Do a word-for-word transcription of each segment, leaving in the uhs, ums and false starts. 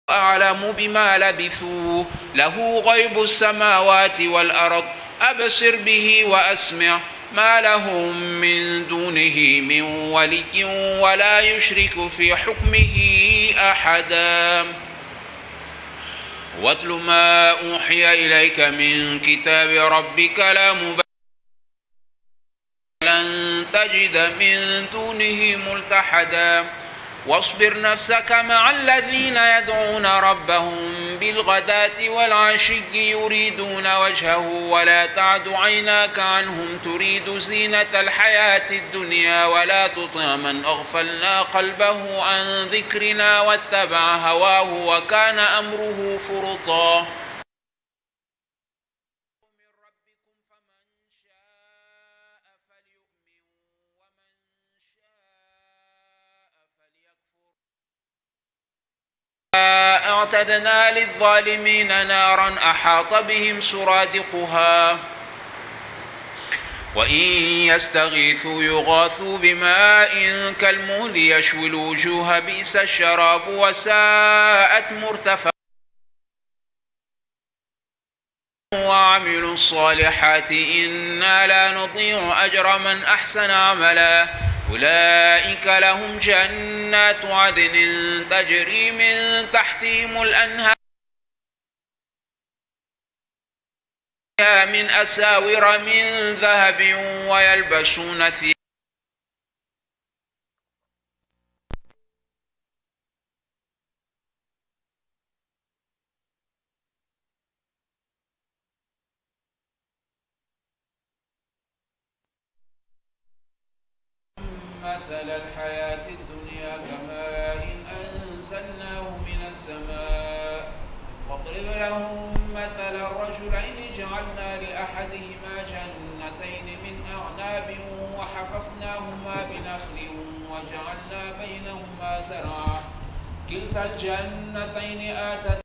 أعلم بما لبثوا له غيب السماوات والأرض أبصر به وأسمع ما لهم من دونه من ولي ولا يشرك في حكمه أحدا واتل ما أوحي إليك من كتاب ربك لا مبدل لن تجد من دونه ملتحدا واصبر نفسك مع الذين يدعون ربهم بالغداة والعشي يريدون وجهه ولا تعد عيناك عنهم تريد زينة الحياة الدنيا ولا تطع من أغفلنا قلبه عن ذكرنا واتبع هواه وكان أمره فرطا أعتدنا للظالمين نارا أحاط بهم سرادقها وإن يستغيثوا يغاثوا بماء كالمهل يشوي الوجوه بئس الشراب وساءت مرتفعا وعملوا الصالحات إنا لا نضيع أجر من أحسن عملا أولئك لهم جنات عدن تجري من تحتهم الأنهار من أساور من ذهب ويلبسون ثيابا مثل الحياة الدنيا كماء أنزلناه من السماء واضرب لهم مثل الرجلين جعلنا لأحدهما جنتين من أعناب وحففناهما بنخل وجعلنا بينهما زرعا كلتا الجنتين آتت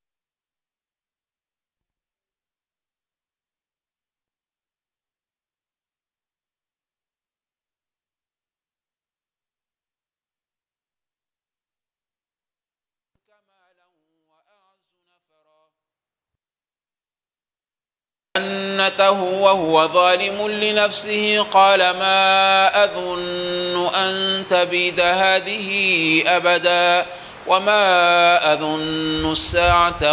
جنته وهو ظالم لنفسه قال ما أظن أن تبيد هذه أبدا وما أظن الساعة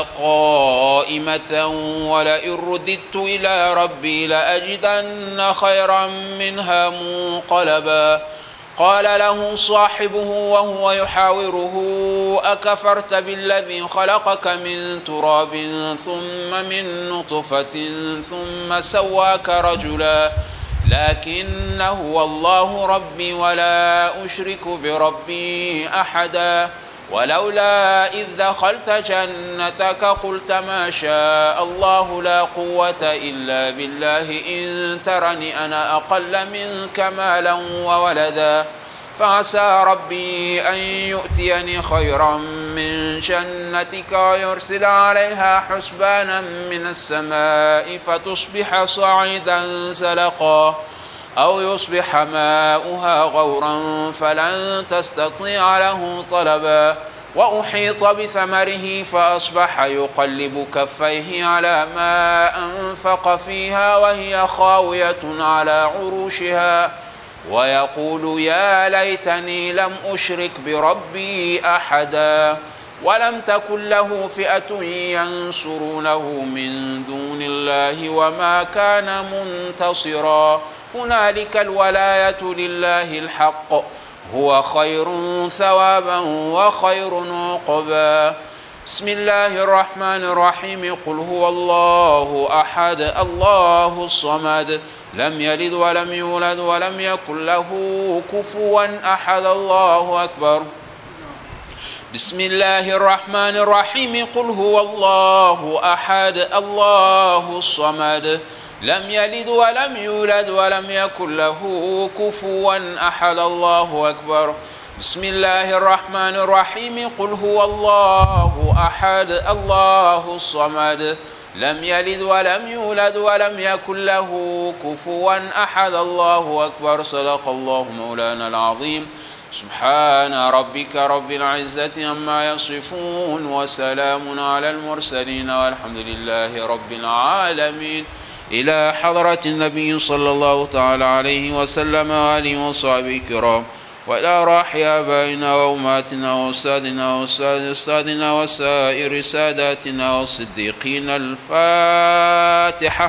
قائمة ولئن رددت إلى ربي لأجدن خيرا منها منقلبا قال له صاحبه وهو يحاوره أكفرت بالذي خلقك من تراب ثم من نطفة ثم سواك رجلا لكن هو الله ربي ولا أشرك بربي أحدا ولولا إذ دخلت جنتك قلت ما شاء الله لا قوة إلا بالله إن ترني أنا أقل منك مالا وولدا فعسى ربي أن يؤتيني خيرا من جنتك ويرسل عليها حسبانا من السماء فتصبح صعيدا زلقا أو يصبح ماؤها غورا فلن تستطيع له طلبا وأحيط بثمره فأصبح يقلب كفيه على ما أنفق فيها وهي خاوية على عروشها ويقول يا ليتني لم أشرك بربي أحدا ولم تكن له فئة ينصرونه من دون الله وما كان منتصرا هنالك الولاية لله الحق هو خير ثوابا وخير عقبا بسم الله الرحمن الرحيم قل هو الله أحد الله الصمد لم يلد ولم يولد ولم يكن له كفوا أحد الله أكبر بسم الله الرحمن الرحيم قل هو الله أحد الله الصمد لم يلد ولم يولد ولم يكن له كفوا أحد الله أكبر بسم الله الرحمن الرحيم قل هو الله أحد الله الصمد لم يلد ولم يولد ولم يكن له كفوا أحد الله أكبر صدق الله مولانا العظيم سبحان ربك رب العزة عما يصفون وسلام على المرسلين والحمد لله رب العالمين. إلى حضرة النبي صلى الله تعالى عليه وسلم وآله وصحبه الكرام، وإلى روح آبائنا وأمهاتنا وأستاذنا وأستاذ أستاذنا وسائر ساداتنا والصديقين. الفاتحة.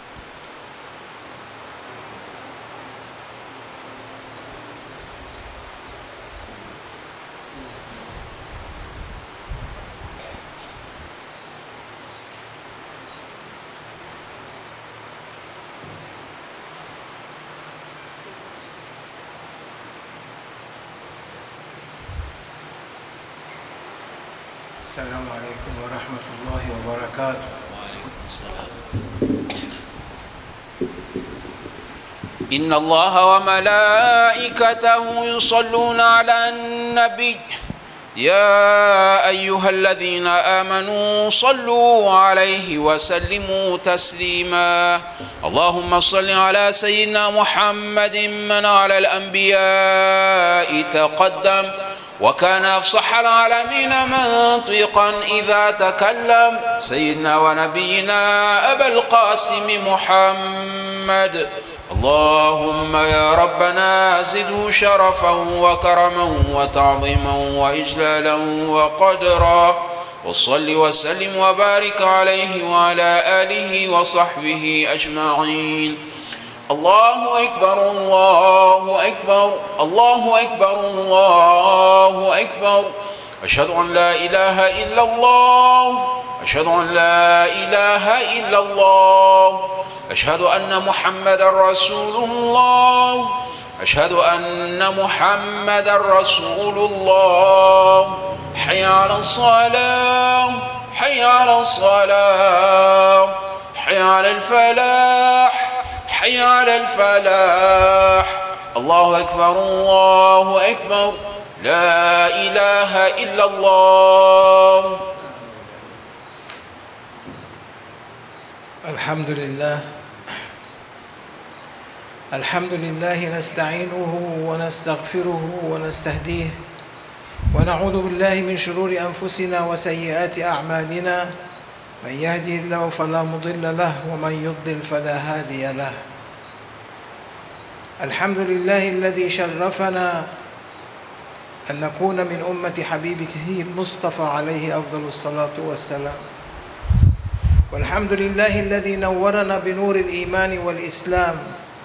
السلام عليكم ورحمة الله وبركاته. وعليكم السلام. إن الله وملائكته يصلون على النبي يا أيها الذين آمنوا صلوا عليه وسلموا تسليما. اللهم صل على سيدنا محمد من على الأنبياء تقدم وكان أفصح العالمين منطقا إذا تكلم، سيدنا ونبينا أبا القاسم محمد. اللهم يا ربنا زده شرفا وكرما وتعظيما وإجلالا وقدرا، وصل وسلم وبارك عليه وعلى آله وصحبه أجمعين. الله أكبر الله أكبر الله أكبر الله أكبر. أشهد أن لا إله إلا الله أشهد أن لا إله إلا الله أشهد أن محمدا رسول الله أشهد أن محمدا رسول الله. حي على الصلاة حي على الصلاة حي على الفلاح حي على الفلاح. الله أكبر الله أكبر. لا إله إلا الله. الحمد لله الحمد لله نستعينه ونستغفره ونستهديه ونعوذ بالله من شرور أنفسنا وسيئات أعمالنا. من يهده الله فلا مضل له ومن يضلل فلا هادي له. الحمد لله الذي شرفنا أن نكون من أمة حبيبه المصطفى عليه أفضل الصلاة والسلام. والحمد لله الذي نورنا بنور الإيمان والإسلام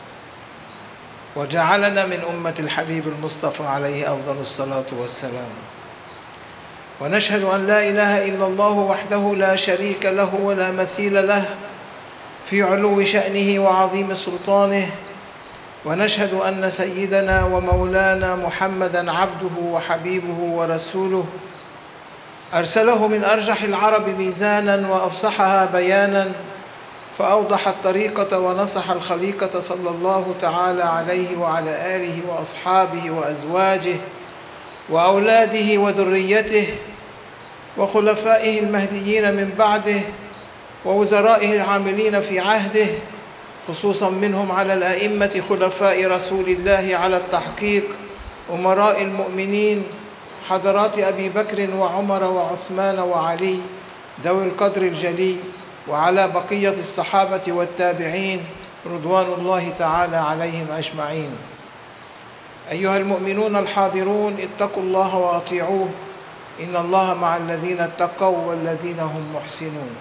وجعلنا من أمة الحبيب المصطفى عليه أفضل الصلاة والسلام. ونشهد أن لا إله إلا الله وحده لا شريك له ولا مثيل له في علو شأنه وعظيم سلطانه. ونشهد أن سيدنا ومولانا محمدًا عبده وحبيبه ورسوله، أرسله من أرجح العرب ميزانًا وأفصحها بيانًا، فأوضح الطريقة ونصح الخليقة صلى الله تعالى عليه وعلى آله وأصحابه وأزواجه وأولاده وذريته وخلفائه المهديين من بعده ووزرائه العاملين في عهده، خصوصا منهم على الأئمة خلفاء رسول الله على التحقيق أمراء المؤمنين حضرات أبي بكر وعمر وعثمان وعلي ذوي القدر الجلي، وعلى بقية الصحابة والتابعين رضوان الله تعالى عليهم أجمعين. أيها المؤمنون الحاضرون، اتقوا الله وأطيعوه، إن الله مع الذين اتقوا والذين هم محسنون.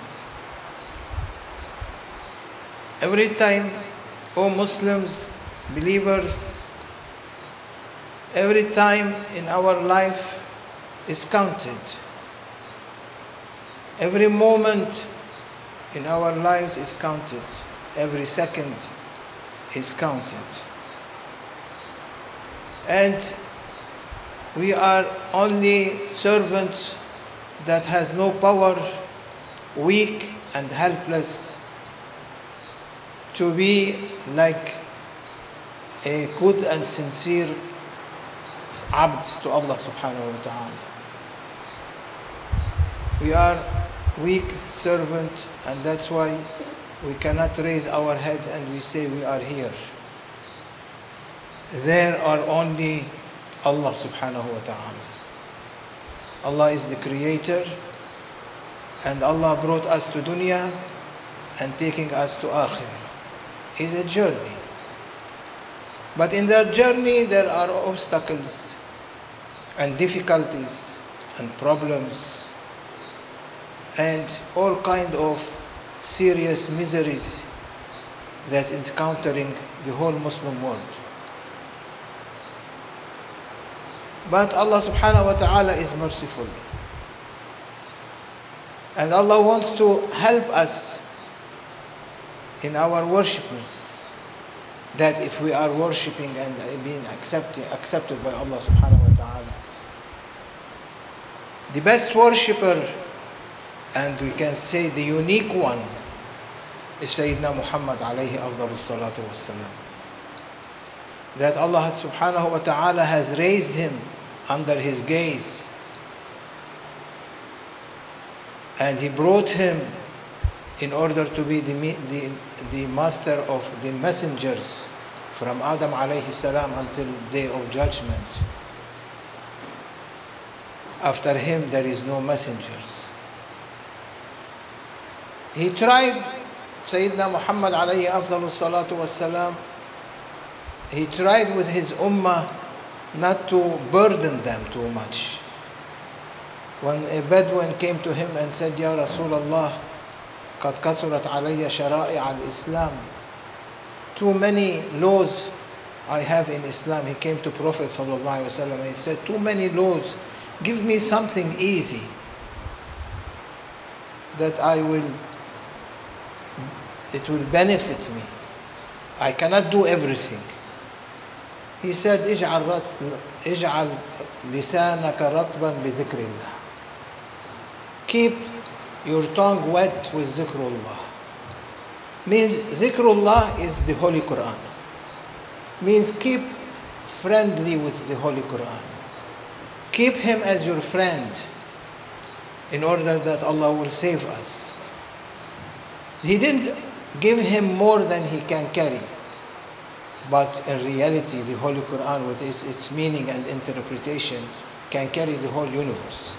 Every time, O Muslims, believers, every time in our life is counted. Every moment in our lives is counted. Every second is counted. And we are only servants that has no power, weak and helpless, to be like a good and sincere abd to Allah subhanahu wa ta'ala. We are weak servant, and that's why we cannot raise our head and we say we are here. There are only Allah subhanahu wa ta'ala. Allah is the creator, and Allah brought us to dunya and taking us to akhirah. It's a journey. But in that journey there are obstacles and difficulties and problems and all kind of serious miseries that is encountering the whole Muslim world. But Allah subhanahu wa ta'ala is merciful. And Allah wants to help us in our worshipness. That if we are worshipping and being accepted, accepted by Allah subhanahu wa ta'ala. The best worshipper, and we can say the unique one, is Sayyidina Muhammad alayhi afdalus salatu wassalam. That Allah subhanahu wa ta'ala has raised him under his gaze. And he brought him in order to be the, the, the master of the messengers from Adam alayhi salam until the day of judgment. After him there is no messengers. He tried, Sayyidina Muhammad alayhi afdalus salatu wassalam, he tried with his ummah not to burden them too much. When a Bedouin came to him and said, Ya Rasulullah, قد كثرت علي شرائع الإسلام, too many laws I have in Islam. He came to Prophet sallallahu alaihi wasallam and he said, too many laws, give me something easy that I will, it will benefit me. I cannot do everything. He said, اجعل اجعل لسانك رطبا بذكر الله. Keep your tongue wet with zikrullah. Means zikrullah is the Holy Quran. Means keep friendly with the Holy Quran. Keep him as your friend in order that Allah will save us. He didn't give him more than he can carry. But in reality, the Holy Quran with its, its meaning and interpretation can carry the whole universe.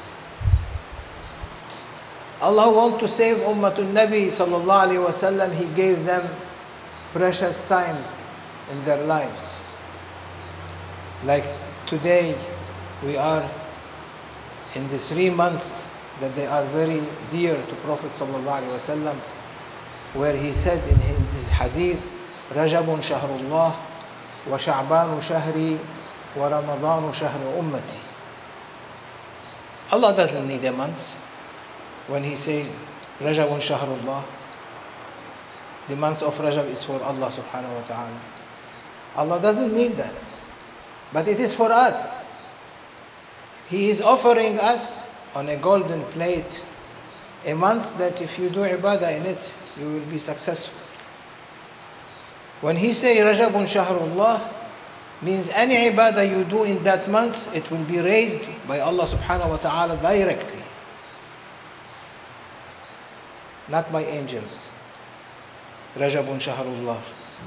Allah wants to save Ummatul Nabi sallallahu alayhi wa sallam. He gave them precious times in their lives. Like today, we are in the three months that they are very dear to Prophet sallallahu alayhi wa sallam, where he said in his hadith, رجب شهر الله وشعبان شهري ورمضان شهر أمتي. Allah doesn't need a month. When he say رجب شهر الله, the month of Rajab is for Allah subhanahu wa ta'ala. Allah doesn't need that. But it is for us. He is offering us on a golden plate a month that if you do ibadah in it, you will be successful. When he say Rajabun Shahrullah, means any ibadah you do in that month, it will be raised by Allah subhanahu wa ta'ala directly. Not by angels. Rajabun Shahrullah.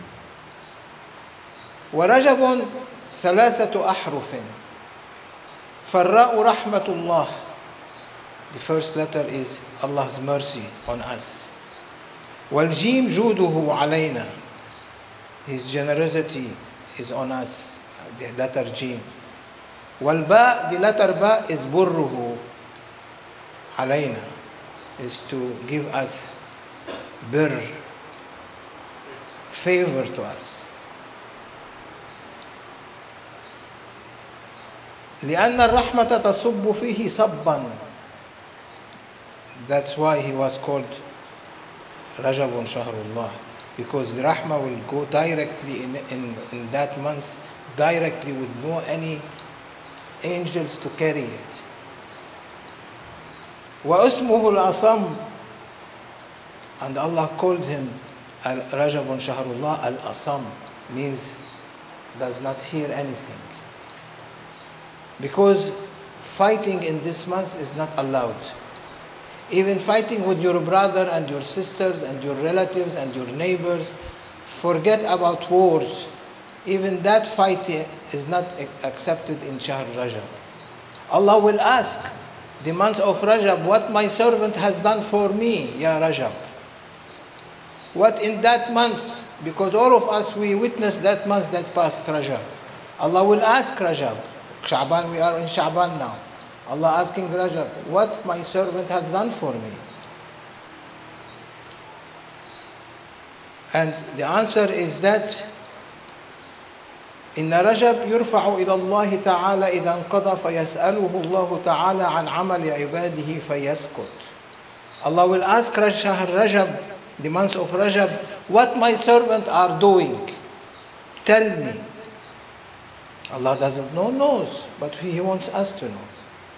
ورجب ثلاثة أحرف فالراء رحمة الله. The first letter is Allah's mercy on us. والجيم جوده علينا. His generosity is on us, the letter Jim. Wal-ba, the letter ba is burruhu alayna, is to give us birr, favor to us. لأن الرحمة تصب فيه صبا. That's why he was called Rajabun Shahrullah. Because the rahmah will go directly in, in, in that month, directly with no any angels to carry it. وَأُسْمُهُ الْأَصَمُ. And Allah called him Rajabun Shahrullah al-Asam, means does not hear anything. Because fighting in this month is not allowed. Even fighting with your brother and your sisters and your relatives and your neighbors, forget about wars. even that fight is not accepted in Shahr Rajab. Allah will ask the month of Rajab, what my servant has done for me, Ya Rajab. What in that month, because all of us, we witnessed that month that passed Rajab. Allah will ask Rajab, Sha'ban, we are in Sha'ban now. Allah asking Rajab, what my servant has done for me. And the answer is that إن رجب يرفع إلى الله تعالى إذا انقضى فيسأله الله تعالى عن عمل عباده فيسكت. Allah will ask Shahr Rajab, the month of Rajab, what my servants are doing. Tell me. Allah doesn't know, knows, but He wants us to know.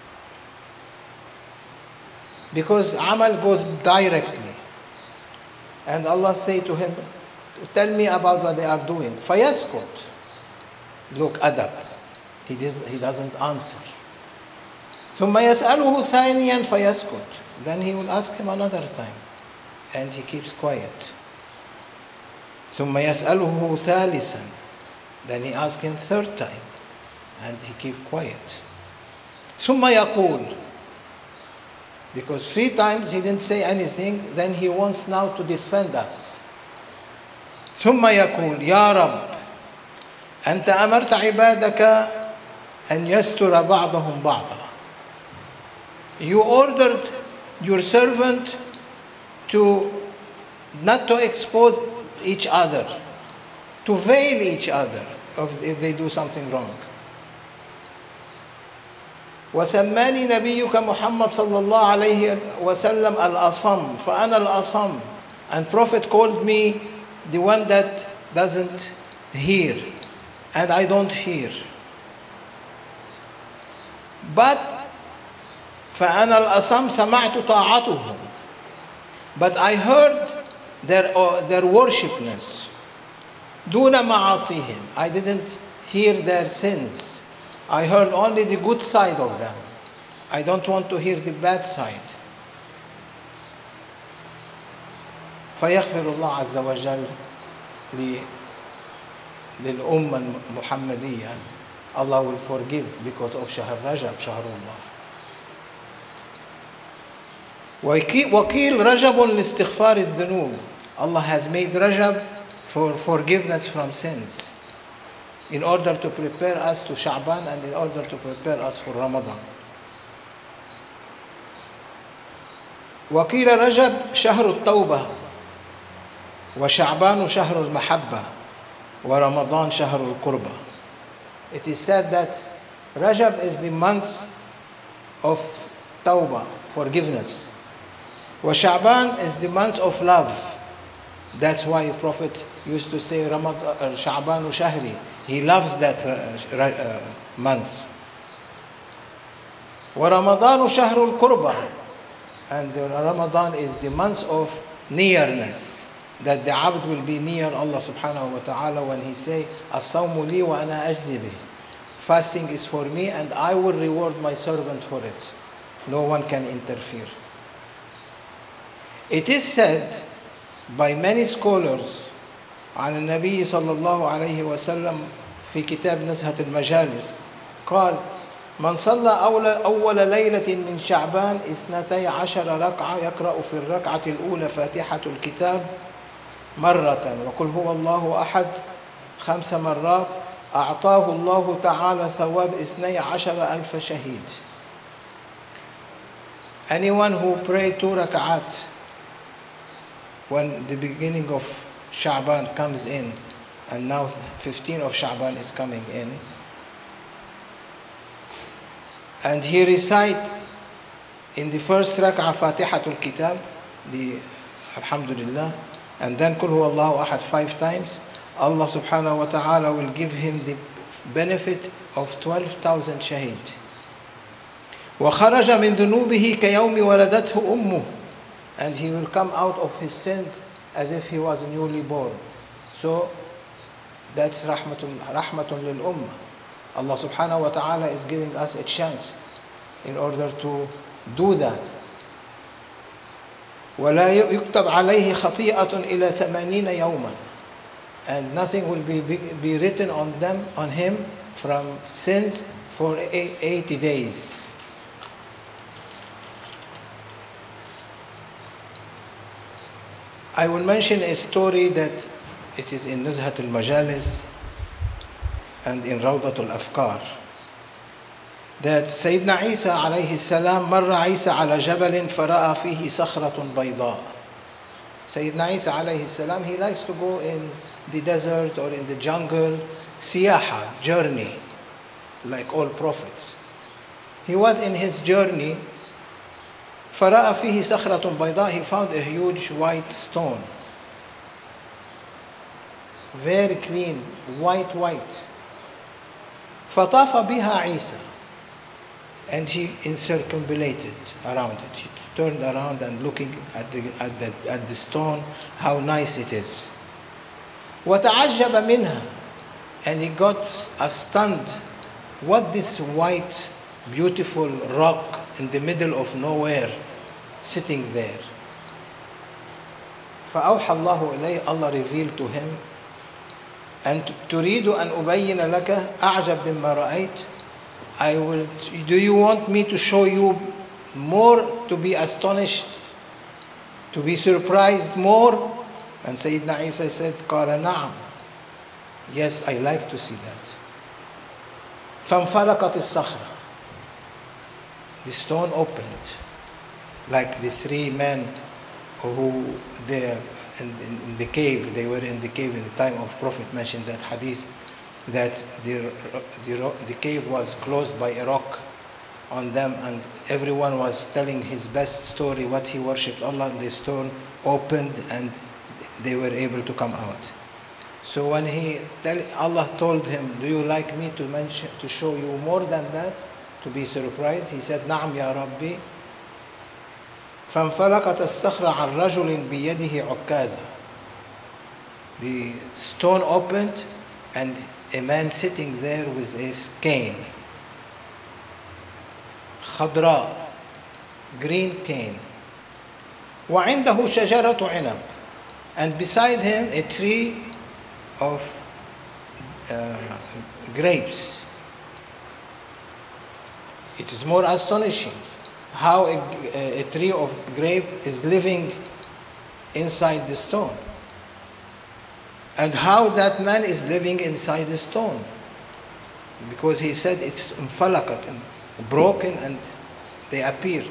Because Amal goes directly. And Allah say to him, tell me about what they are doing. فيسكت. Look, adab. He, does, he doesn't answer. ثم يسأله ثانيا فيسكت. Then he will ask him another time. And he keeps quiet. ثم يسأله ثالثا. Then he asks him third time. And he keeps quiet. ثم يقول. Because three times he didn't say anything, then he wants now to defend us. ثم يقول يا رب أنت أمرت عبادك أن يستر بعضهم بعضا. You ordered your servant to not to expose each other, to veil each other if they do something wrong. وسماني نبيك محمد صلى الله عليه وسلم الأصم فأنا الأصم. And Prophet called me the one that doesn't hear, and I don't hear. But فأنا الأصم سمعت طاعتهم. But I heard their, uh, their worshipness. دون معاصيهم. I didn't hear their sins. I heard only the good side of them. I don't want to hear the bad side. فيغفر الله عز وجل للأمة المحمدية. Allah will forgive because of شهر رجب شهر الله. وقيل رجب لاستغفار الذنوب. Allah has made Rajab for forgiveness from sins, in order to prepare us to Sha'ban and in order to prepare us for Ramadan. وقيل رجب شهر التوبة وشعبان شهر المحبة ورمضان شهر القربة. It is said that Rajab is the month of Tawbah, forgiveness. وشعبان is the month of love. That's why the Prophet used to say Sha'ban shahri. He loves that uh, uh, month. وَرَمَضَانُ شَهْرُ الْقُرْبَةِ. And the Ramadan is the month of nearness, that the abd will be near Allah subhanahu wa ta'ala when he say, الصَّوْمُ لِي وَأَنَا أَجْزِي بِهِ. Fasting is for me and I will reward my servant for it. No one can interfere. It is said by many scholars عن النبي صلى الله عليه وسلم في كتاب نزهة المجالس قال من صلى أول ليلة من شعبان اثنتي عشر ركعة يقرأ في الركعة الأولى فاتحة الكتاب مرة وقل هو الله أحد خمس مرات أعطاه الله تعالى ثواب اثني عشر ألف شهيد. Anyone who prayed two rak'at when the beginning of Sha'ban comes in, and now fifteen of Sha'ban is coming in, and he recite in the first rak'ah Fatihatul Kitab, the Alhamdulillah, and then Qul Huwa Allahu Ahad five times, Allah subhanahu wa ta'ala will give him the benefit of twelve thousand shaheed. وَخَرَجَ مِن ذُنُوبِهِ كَيَوْمِ وَلَدَتْهُ أُمُّهُ. And he will come out of his sins as if he was newly born. So that's rahmatun, rahmatun lil ummah. Allah subhanahu wa ta'ala is giving us a chance in order to do that. وَلَا يُكْتَبْ عَلَيْهِ خَطِيئَةٌ إِلَى ثَمَانِينَ يَوْمًا. and nothing will be, be, be written on them, on him from sins for eighty days. I will mention a story that it is in Nuzhat al-Majalis and in Rawdat al-Afkar, that Sayyidina Isa alayhi salam marra Isa ala jabalin fara'a fihi sakhratun bayda. Sayyidina Isa alayhi salam, he likes to go in the desert or in the jungle, siyaha, journey, like all prophets. He was in his journey, fara'a fihi sakhratun bayda, he found a huge white stone, very clean, white, white. فطاف بها عيسى, and he circumambulated around it. He turned around and looking at the, at the, at the stone, how nice it is. وتعجب منها, and he got stunned. What this white, beautiful rock in the middle of nowhere, sitting there. فأوحى الله إليه, Allah revealed to him, and تريد أن أبين لك أعجب مما رأيت. I will. Do you want me to show you more, to be astonished, to be surprised more? And Sayyidina Isa said, قال نعم. Yes, I like to see that. فانفلقت الصخرة. The stone opened, like the three men who there in, in, in the cave, they were in the cave in the time of Prophet, mentioned that hadith, that the, the, the cave was closed by a rock on them, and everyone was telling his best story, what he worshipped Allah, and the stone opened and they were able to come out. So when he tell, Allah told him, do you like me to mention, to show you more than that, to be surprised? He said, نعم يا ربي. فانفلقت الصخرة عن رجل بيده عكازة. The stone opened and a man sitting there with his cane, خضراء, green cane. وعنده شجرة عنب, and beside him a tree of uh, grapes. It is more astonishing how a, a tree of grape is living inside the stone, and how that man is living inside the stone, because he said it's infalakat, broken, and they appeared.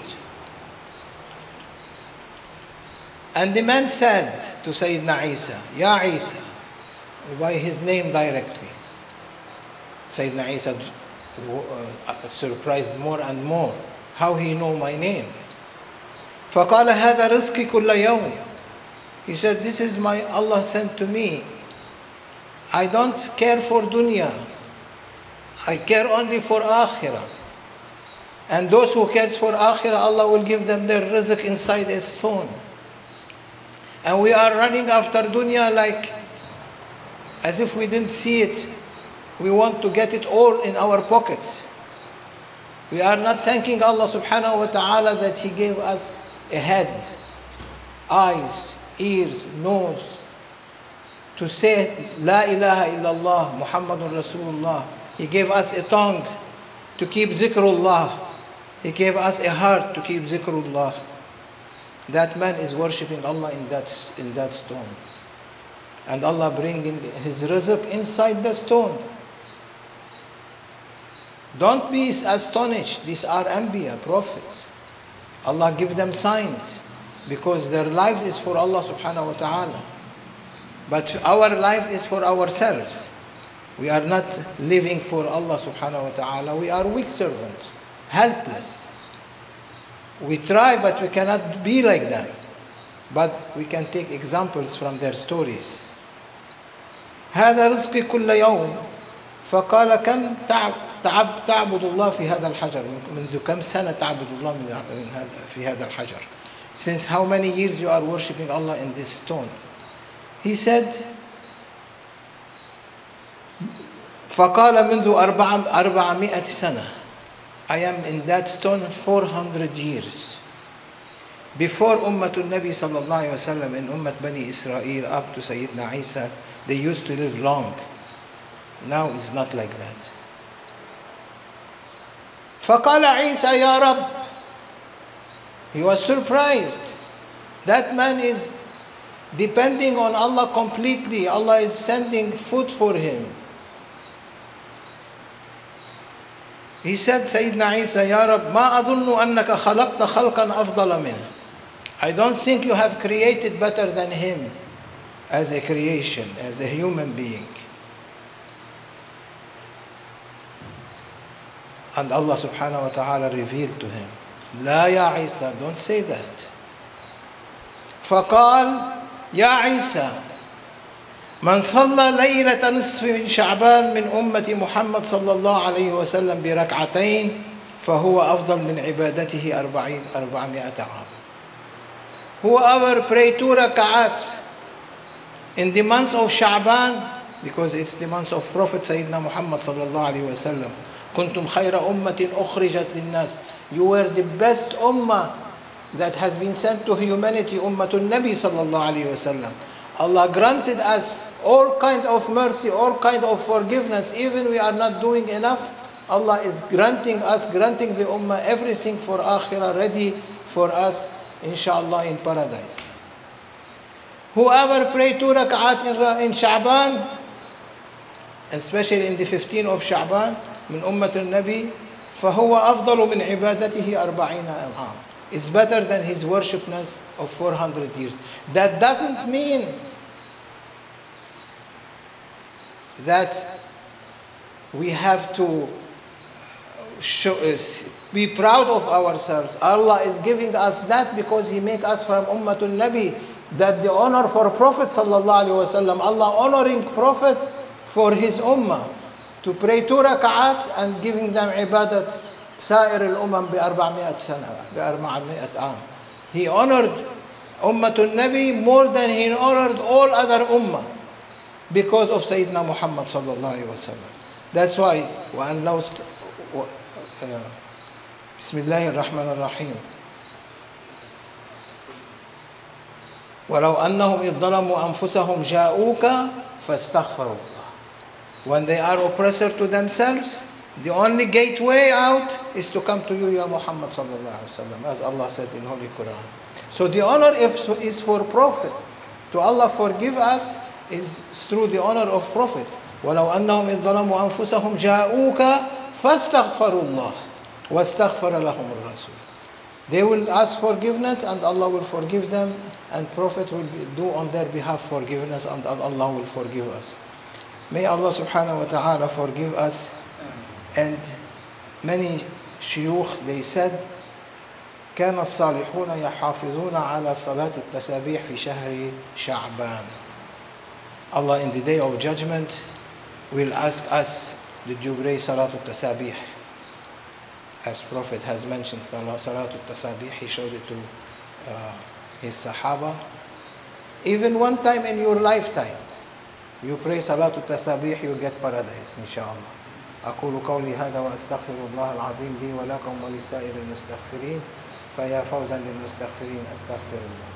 And the man said to Sayyidina Isa, Ya Isa, by his name directly. Sayyidina Isa uh, surprised more and more, how he know my name. فقال هذا رزقي كل يوم. He said, this is my Allah sent to me. I don't care for dunya. I care only for akhirah. And those who cares for akhirah, Allah will give them their rizq inside a stone. And we are running after dunya like as if we didn't see it. We want to get it all in our pockets. We are not thanking Allah subhanahu wa ta'ala that He gave us a head, eyes, ears, nose, to say La ilaha illallah Muhammadun Rasulullah. He gave us a tongue to keep zikrullah. He gave us a heart to keep zikrullah. That man is worshipping Allah in that, in that stone. And Allah bringing His rizq inside the stone. Don't be astonished. These are Anbiya, prophets. Allah give them signs because their life is for Allah subhanahu wa ta'ala. But our life is for ourselves. We are not living for Allah subhanahu wa ta'ala. We are weak servants, helpless. We try, but we cannot be like them. But we can take examples from their stories. هذا رزقي كل يوم. فقال كم تعب تعب تعبد الله في هذا الحجر. منذ كم سنة تعبد الله من هذا في هذا الحجر. Since how many years you are worshipping Allah in this stone? He said, فقال منذ أربع أربعمائة سنة. I am in that stone four hundred years. Before Ummatul Nabi sallallahu alayhi wa sallam and Ummat Bani Israel up to Sayyidina Isa, they used to live long. Now it's not like that. فَقَالَ عِيسَى يَا رَبِّ. He was surprised. That man is depending on Allah completely. Allah is sending food for him. He said, Sayyidina Isa, Ya Rab, ma adunnu annaka khalaqta khalqan afdala min. I don't think you have created better than him as a creation, as a human being. And Allah subhanahu wa ta'ala revealed to him, La ya Isa, don't say that. فقال يا عيسى من صلى ليلة نصف من شعبان من أمة محمد صلى الله عليه وسلم بركعتين فهو أفضل من عبادته أربعين أربعمائة عام. Whoever pray two rak'ats in the month of Sha'ban, because it's the month of Prophet Sayyidina Muhammad صلى الله عليه وسلم, كنتم خير أمة أخرجت للناس. You were the best ummah that has been sent to humanity, Ummatul Nabi sallallahu alayhi wa sallam. Allah granted us all kind of mercy, all kind of forgiveness. Even we are not doing enough, Allah is granting us, granting the Ummah everything for Akhirah ready for us, inshallah, in paradise. Whoever pray two rak'at in, in Sha'ban, especially in the fifteenth of Sha'ban, من Ummatul Nabi, فهو أفضل من عبادته أربعين عام. It's better than his worshipness of four hundred years. That doesn't mean that we have to show, uh, be proud of ourselves. Allah is giving us that because He make us from Ummatul Nabi. That the honor for Prophet sallallahu alaihi wasallam, Allah honoring Prophet for his ummah to pray two rak'ats and giving them ibadat. سائر الأمم بأربعمائة سنة بأربعمائة عام. He honored Ummatul Nabi more than he honored all other ummah because of Sayyidina Muhammad sallallahu alayhi wa sallam. That's why وأن لو است... بسم الله الرحمن الرحيم ولو أنهم إذ ظلموا أنفسهم جاءوك فاستغفروا الله. When they are oppressor to themselves, the only gateway out is to come to you, Ya Muhammad sallallahu alaihi wasallam, as Allah said in Holy Quran. So the honor is for Prophet. To Allah forgive us is through the honor of Prophet. وَلَوْ أَنَّهُمْ إِذْ ظَلَمُوا أَنفُسَهُمْ جَاءُوكَ فَاسْتَغْفَرُوا اللَّهِ وَاسْتَغْفَرَ لَهُمُ الرَّسُولُ. They will ask forgiveness and Allah will forgive them, and Prophet will do on their behalf forgiveness and Allah will forgive us. May Allah subhanahu wa ta'ala forgive us. And many shuyukh, they said, كان الصالحون يحافظون على صلاة التسابيح في شهر شعبان. Allah in the day of judgment will ask us, did you pray Salatul Tasabih? As Prophet has mentioned, Salatul Tasabih, he showed it to uh, his Sahaba. Even one time in your lifetime, you pray Salatul Tasabih, you get paradise, inshallah. أقول قولي هذا وأستغفر الله العظيم لي ولكم ولسائر المستغفرين فيا فوزا للمستغفرين أستغفر الله.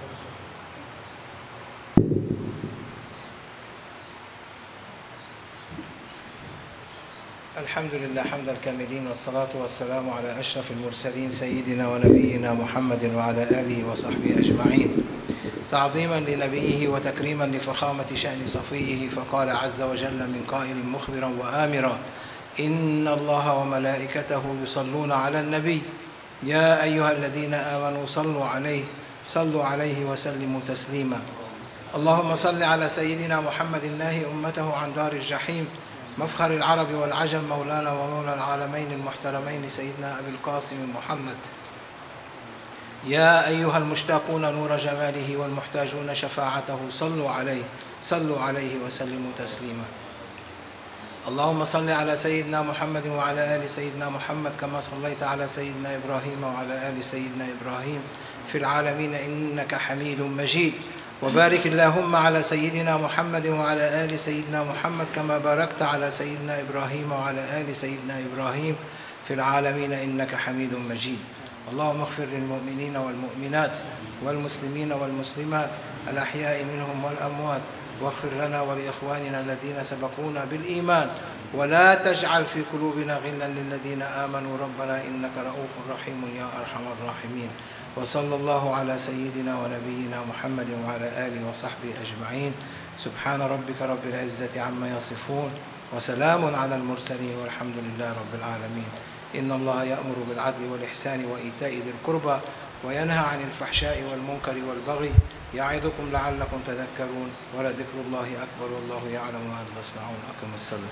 الحمد لله حمد الكاملين والصلاة والسلام على أشرف المرسلين سيدنا ونبينا محمد وعلى آله وصحبه أجمعين. تعظيما لنبيه وتكريما لفخامة شأن صفيه، فقال عز وجل من قائل مخبرا وآمرا إن الله وملائكته يصلون على النبي يا أيها الذين آمنوا صلوا عليه صلوا عليه وسلموا تسليما. اللهم صل على سيدنا محمد الناهي أمته عن دار الجحيم مفخر العرب والعجم مولانا ومولى العالمين المحترمين سيدنا أبي القاسم محمد. يا أيها المشتاقون نور جماله والمحتاجون شفاعته صلوا عليه صلوا عليه وسلموا تسليما. اللهم صل على سيدنا محمد وعلى آل سيدنا محمد كما صليت على سيدنا إبراهيم وعلى آل سيدنا إبراهيم في العالمين إنك حميد مجيد. وبارك اللهم على سيدنا محمد وعلى آل سيدنا محمد كما باركت على سيدنا إبراهيم وعلى آل سيدنا إبراهيم في العالمين إنك حميد مجيد. اللهم اغفر للمؤمنين والمؤمنات والمسلمين والمسلمات الأحياء منهم والأموات، واغفر لنا ولإخواننا الذين سبقونا بالإيمان، ولا تجعل في قلوبنا غلا للذين آمنوا ربنا إنك رؤوف رحيم يا أرحم الراحمين. وصلى الله على سيدنا ونبينا محمد وعلى آله وصحبه أجمعين. سبحان ربك رب العزة عما يصفون، وسلام على المرسلين، والحمد لله رب العالمين. إن الله يأمر بالعدل والإحسان وإيتاء ذي القربى وينهى عن الفحشاء والمنكر والبغي يعظكم لعلكم تذكرون، ولذكر الله أكبر والله يعلم ما تصنعون. أقم الصلاة.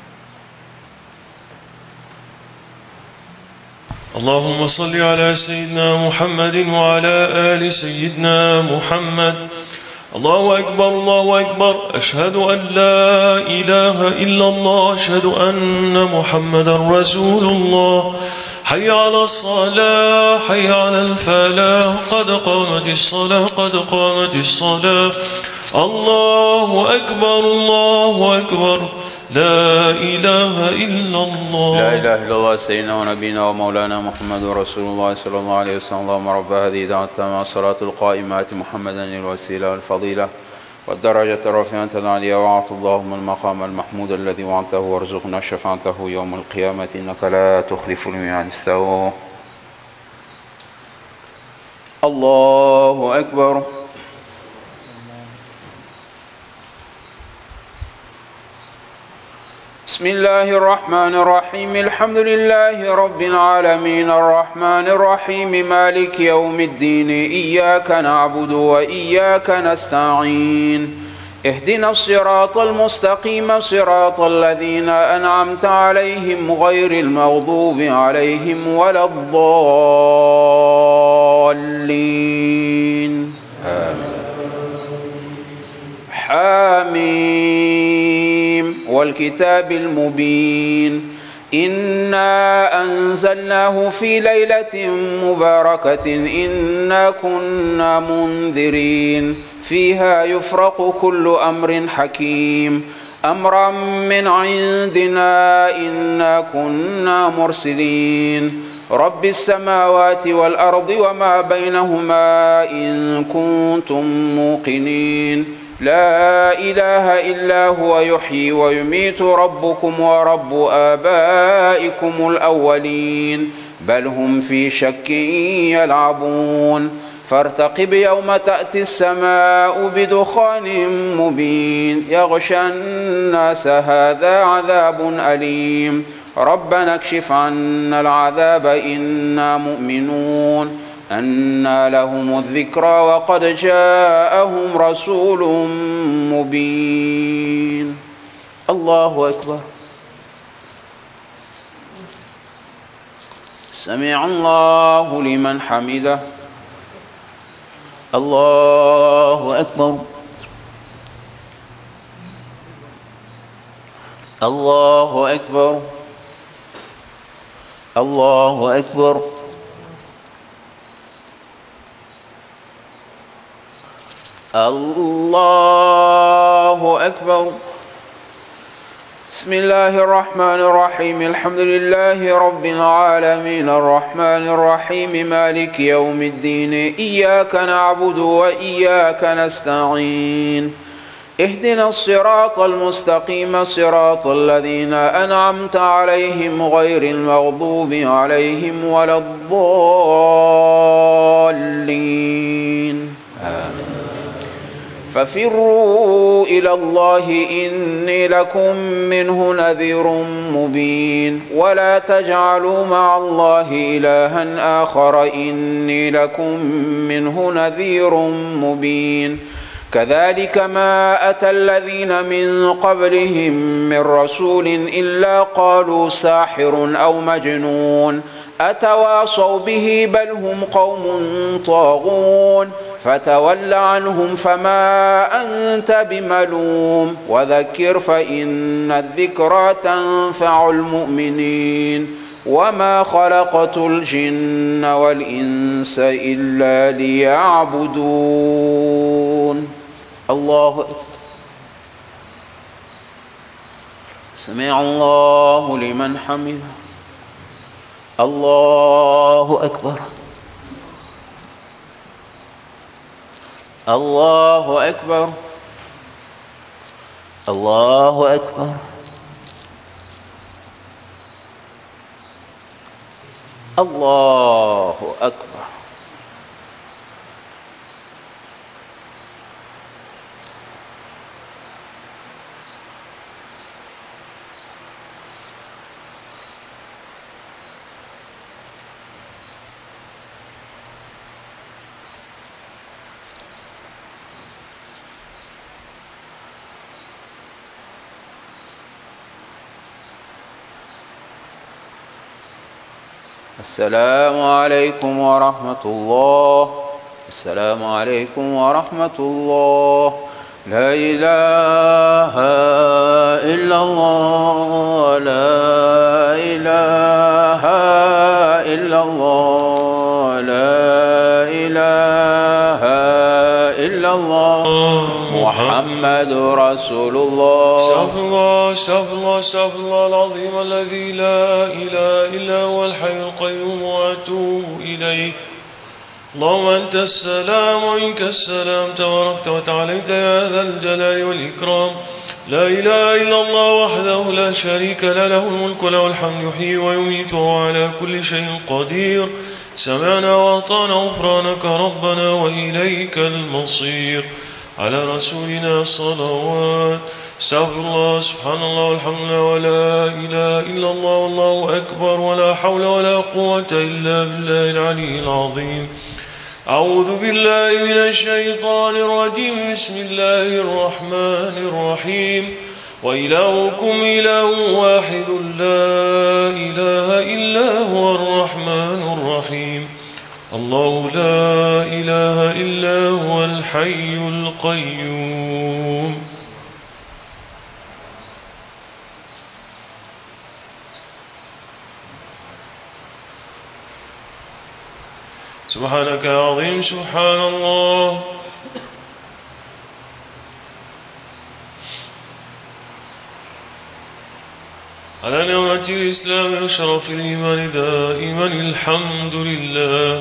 اللهم صل على سيدنا محمد وعلى آل سيدنا محمد. الله أكبر الله أكبر. أشهد أن لا إله إلا الله، أشهد أن محمدا رسول الله. حي على الصلاة حي على الفلاح، قد قامت الصلاة قد قامت الصلاة. الله أكبر الله أكبر. لا إله إلا الله لا إله إلا الله سيدنا ونبينا ومولانا محمد رسول الله صلى الله عليه وسلم. اللهم رب هذه دعوة التامة الصلاة القائمات محمدا الوسيلة والفضيلة والدرجة الرفيعة العالية، وأعط اللهم المقام المحمود الذي وعدته، وارزقنا شفاعته يوم القيامة إنك لا تخلف الميعاد. استووا. الله أكبر. بسم الله الرحمن الرحيم. الحمد لله رب العالمين الرحمن الرحيم مالك يوم الدين. إياك نعبد وإياك نستعين. اهدنا الصراط المستقيم صراط الذين أنعمت عليهم غير المغضوب عليهم ولا الضالين. آمين. حاميم والكتاب المبين. إنا أنزلناه في ليلة مباركة إنا كنا منذرين فيها يفرق كل أمر حكيم أمرا من عندنا إنا كنا مرسلين. رب السماوات والأرض وما بينهما إن كنتم موقنين. لا إله إلا هو يحيي ويميت ربكم ورب آبائكم الأولين بل هم في شك يلعبون. فارتقب يوم تأتي السماء بدخان مبين يغشى الناس هذا عذاب أليم. ربنا اكشف عنا العذاب إنا مؤمنون. أنى لهم الذكرى وقد جاءهم رسول مبين. الله أكبر. سمع الله لمن حمده. الله أكبر. الله أكبر. الله أكبر. الله أكبر. بسم الله الرحمن الرحيم. الحمد لله رب العالمين الرحمن الرحيم مالك يوم الدين. إياك نعبد وإياك نستعين. اهدنا الصراط المستقيم صراط الذين أنعمت عليهم غير المغضوب عليهم ولا الضالين. آمين. ففروا إلى الله إني لكم منه نذير مبين. ولا تجعلوا مع الله إلها آخر إني لكم منه نذير مبين. كذلك ما أتى الذين من قبلهم من رسول إلا قالوا ساحر أو مجنون أتواصوا به بل هم قوم طاغون. فتول عنهم فما أنت بملوم وذكر فإن الذكرى تنفع المؤمنين. وما خلقت الجن والإنس إلا ليعبدون. الله سمع الله لمن حمده. الله أكبر. الله أكبر الله أكبر. الله أكبر. السلام عليكم ورحمة الله. السلام عليكم ورحمة الله. لا إله إلا الله لا إله إلا الله لا إله إلا الله محمد رسول الله. استغفر الله استغفر الله استغفر الله العظيم الذي لا إله إلا هو الحي القيوم وأتوب إليه. اللهم أنت السلام ومنك السلام تباركت وتعاليت يا ذا الجلال والإكرام. لا إله إلا الله وحده لا شريك له له الملك وله الحمد يحيي ويميت وهو على كل شيء قدير. سمعنا وأطعنا غفرانك ربنا وإليك المصير. على رسولنا الصلوات. استغفر الله سبحان الله والحمد لله ولا إله إلا الله والله أكبر ولا حول ولا قوة إلا بالله العلي العظيم. أعوذ بالله من الشيطان الرجيم. بسم الله الرحمن الرحيم. وإلهكم إله واحد لا إله إلا هو الرحمن الرحيم. الله لا إله إلا هو الحي القيوم. سبحانك يا عظيم سبحان الله. على نعمة الإسلام وشرف الإيمان دائما الحمد لله.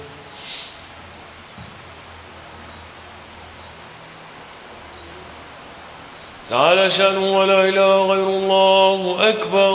تعالى شأنه ولا إله غير الله أكبر.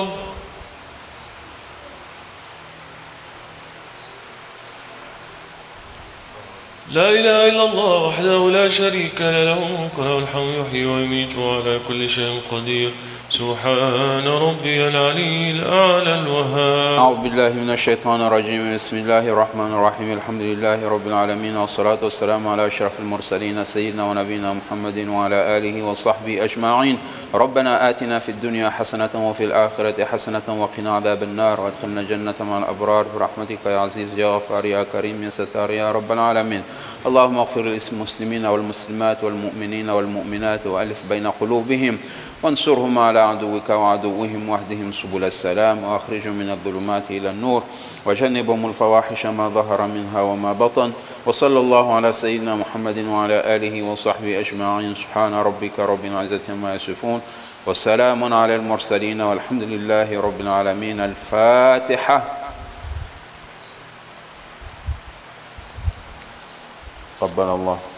لا إله إلا الله وحده لا شريك له له الملك وله الحمد يحيي ويميت وعلى كل شيء قدير. سبحان ربي العلي الأعلى الوهاب. أعوذ بالله من الشيطان الرجيم. بسم الله الرحمن الرحيم. الحمد لله رب العالمين والصلاة والسلام على أشرف المرسلين سيدنا ونبينا محمد وعلى آله وصحبه أجمعين. ربنا آتنا في الدنيا حسنة وفي الآخرة حسنة وقنا عذاب النار وادخلنا جنة مع الأبرار برحمتك يا عزيز يا غفار يا كريم يا ستار يا رب العالمين. اللهم اغفر للمسلمين والمسلمات والمؤمنين والمؤمنات وألف بين قلوبهم وانصرهم على عدوك وعدوهم واهدهم سبل السلام وأخرجهم من الظلمات إلى النور وجنبهم الفواحش ما ظهر منها وما بطن. وصلى الله على سيدنا محمد وعلى آله وصحبه أجمعين. سبحان ربك رب العزة عما يصفون والسلام على المرسلين والحمد لله رب العالمين. الفاتحة. قبل الله.